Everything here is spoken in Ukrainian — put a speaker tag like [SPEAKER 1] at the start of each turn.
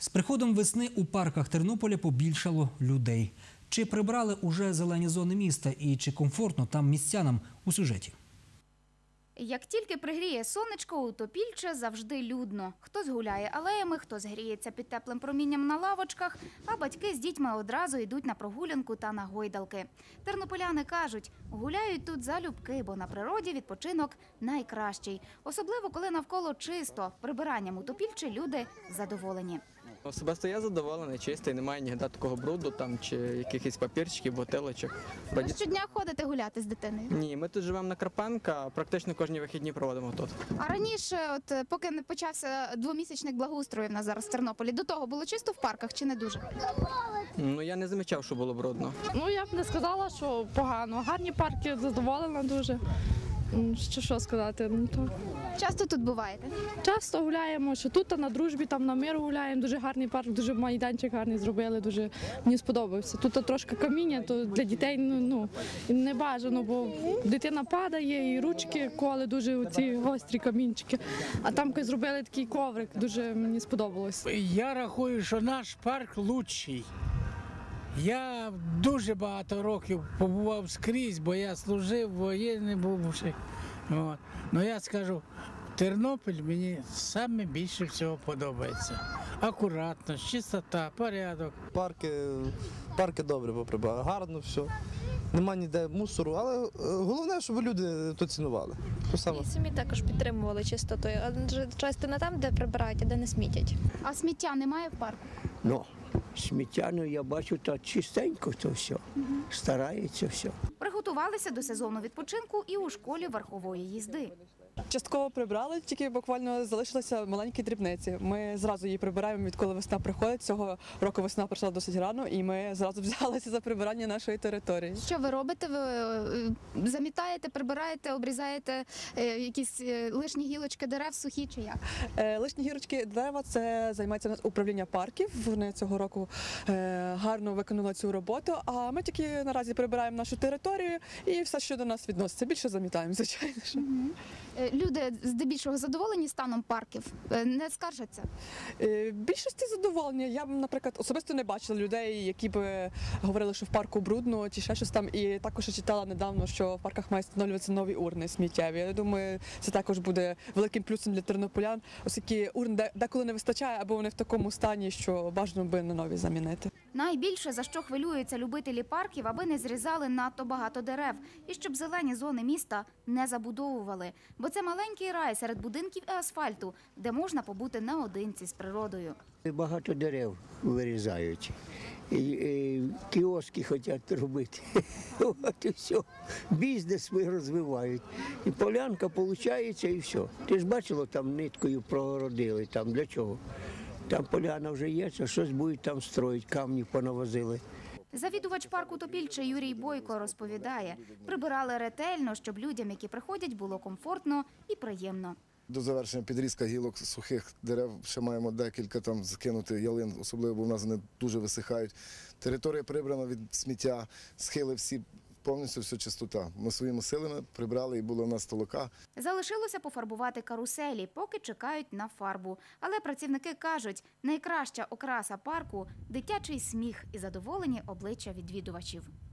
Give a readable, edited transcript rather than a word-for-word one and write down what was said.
[SPEAKER 1] З приходом весни у парках Тернополя побільшало людей. Чи прибрали уже зелені зони міста і чи комфортно там містянам у сюжеті?
[SPEAKER 2] Як тільки пригріє сонечко, у Топільче завжди людно. Хтось гуляє алеями, хтось гріється під теплим промінням на лавочках, а батьки з дітьми одразу йдуть на прогулянку та на гойдалки. Тернополяни кажуть, гуляють тут залюбки, бо на природі відпочинок найкращий. Особливо, коли навколо чисто. Прибиранням у Топільчі люди задоволені.
[SPEAKER 3] Особисто я задоволений, чистий, немає ніде такого бруду там, чи якихось папірчиків, бутилочок.
[SPEAKER 2] Ви щодня ходите гуляти з дитиною?
[SPEAKER 3] Ні, ми тут живемо на Карпенка, практично кожні вихідні проводимо тут.
[SPEAKER 2] А раніше, поки не почався двомісячник благоустрою в нас зараз в Тернополі, до того було чисто в парках чи не дуже?
[SPEAKER 3] Ну, я не замічав, що було брудно.
[SPEAKER 4] Ну, я б не сказала, що погано. Гарні парки, задоволена дуже. Що сказати? Ну, то.
[SPEAKER 2] Часто тут буваєте?
[SPEAKER 4] Часто гуляємо, що тут, на Дружбі, там на Миру гуляємо. Дуже гарний парк, дуже майданчик гарний зробили, дуже мені сподобався. Тут трошки каміння, то для дітей не бажано, бо дитина падає і ручки коли дуже ці гострі камінчики. А там зробили такий коврик, дуже мені сподобалось.
[SPEAKER 5] Я рахую, що наш парк кращий. Я дуже багато років побував скрізь, бо я служив, воєнний був. Ну я скажу, Тернопіль мені саме більше всього подобається. Акуратність, чистота, порядок.
[SPEAKER 6] Парки добре поприбрали, гарно все. Нема ніде мусору, але головне, щоб люди то цінували.
[SPEAKER 7] І самі також підтримували чистоту, адже часто не там, де прибирають, а де не смітять.
[SPEAKER 2] А сміття немає в парку?
[SPEAKER 8] Ну, сміттяну я бачу, то чистенько то все, старається все.
[SPEAKER 2] Приготувалися до сезону відпочинку і у школі верхової їзди.
[SPEAKER 9] Частково прибрали, тільки буквально залишилися маленькі дрібниці. Ми зразу її прибираємо, відколи весна приходить. Цього року весна прийшла досить рано, і ми зразу взялися за прибирання нашої території.
[SPEAKER 2] Що ви робите? Ви замітаєте, прибираєте, обрізаєте якісь лишні гілочки дерев, сухі чи як?
[SPEAKER 9] Лишні гілочки дерева – це займається у нас управління парків. Вони цього року гарно виконали цю роботу, а ми тільки наразі прибираємо нашу територію і все, що до нас відноситься. Більше замітаємо, звичайно.
[SPEAKER 2] Люди здебільшого задоволені станом парків? Не скаржаться?
[SPEAKER 9] В більшості задоволення. Я б, наприклад, особисто не бачила людей, які б говорили, що в парку брудно чи ще щось там. І також я читала недавно, що в парках мають встановлюватися нові урни сміттєві. Я думаю, це також буде великим плюсом для тернополян, оскільки урн деколи не вистачає, або вони в такому стані, що бажано би на нові замінити.
[SPEAKER 2] Найбільше, за що хвилюються любителі парків, аби не зрізали надто багато дерев і щоб зелені зони міста не забудовували. Бо це маленький рай серед будинків і асфальту, де можна побути наодинці з природою.
[SPEAKER 8] Багато дерев вирізають, і кіоски хочуть робити. От і все. Бізнес ми розвивають. І полянка виходить, і все. Ти ж бачила, там ниткою прогородили, там для чого? Там поляна вже є, а щось будуть там строїти, камні понавозили.
[SPEAKER 2] Завідувач парку Топільче Юрій Бойко розповідає, прибирали ретельно, щоб людям, які приходять, було комфортно і приємно.
[SPEAKER 10] До завершення підрізка гілок сухих дерев ще маємо декілька там закинути ялин, особливо, бо в нас вони дуже висихають. Територія прибрана від сміття, схили всі, повністю вся чистота. Ми своїми силами прибрали і було в нас толока.
[SPEAKER 2] Залишилося пофарбувати каруселі, поки чекають на фарбу. Але працівники кажуть, найкраща окраса парку – дитячий сміх і задоволені обличчя відвідувачів.